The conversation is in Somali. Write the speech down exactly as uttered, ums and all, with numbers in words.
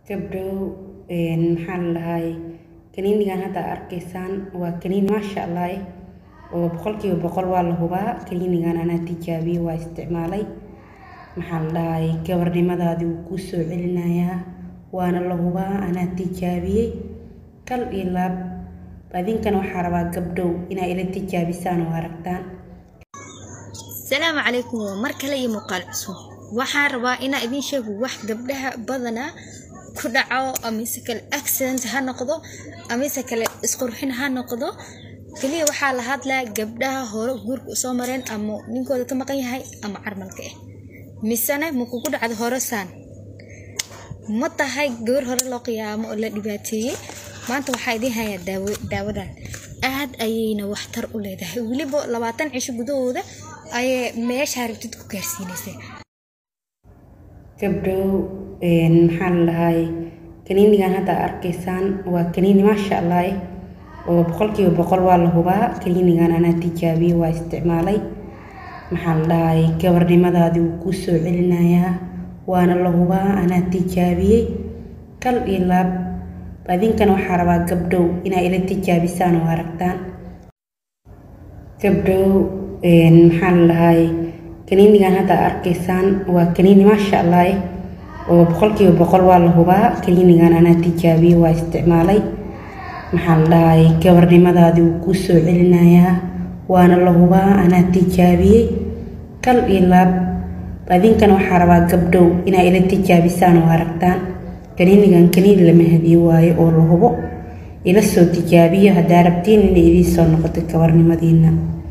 gabdhow maxaan lahay kaniinigan hadda arkaysaan waa kaniin maasha Allah oo boqolkiiba boqol waa la hubaa kaniinigan ana tijaabiye waa isticmaalay maxaan lahay gabarnimadaadii uu ku soo celinayaa waana la hubaa ana tijaabiyay kal iyo laab badinkan waxa rabaa gabdhow inay ila tijaabisaan oo aragtaan. السلام عليكم ومركله iyo muuqaal cusub waxaan rabaa ina idin sheego wax gabdhaha badana ku dhaco ama kale accent ha noqdo ama kale isqurxin ha noqdo kaliya waxa la hadlaa gabdhaha hore guurka soo mareen ama ninkooda ka maqan yahay ama carmalka ah misana ma ku dhacdo horasaan ma tahay gabar hore loo qiyaamo oo la dhibaateeyay maanta waxa idin haya daawo daawadan aad ayayna wax tar u leedahay waliba labaatan cisho gudahooda ay meesha rabtid ku gaarsiinaysaa. gabdhow maxaan lahay kaniinigan hadda arkaysaan waa kaniin maasha Allah oo boqolkiiba boqol waa la hubaa kaniinigan ana tijaabiye waa isticmaalay maxaan lahay gabarnimadaadii uu ku soo celinayaa waana la hubaa ana tijaabiyay kal iyo laab badinkan waxa rabaa gabdhow inay ila tijaabisaan oo aragtaan. gabdhow maxaan lahay kaniinigan hadda arkaysaan waa kaniin maasha Allah oo boqolkiiba boqol waa la hubaa kaniinigan ana tijaabiye waa isticmaalay maxaan lahay gabarnimadaadii uu ku soo celinayaa waana la hubaa ana tijaabiyay kal iyo laab badinkan waxa rabaa gabdhow inay ila tijaabisaan oo aragtaan. kaniinigan kaniin lama hadiyo waayo oo la hubo ila soo tijaabiyo hadaa rabtiin inay idin soo noqoto gabarnimadiina.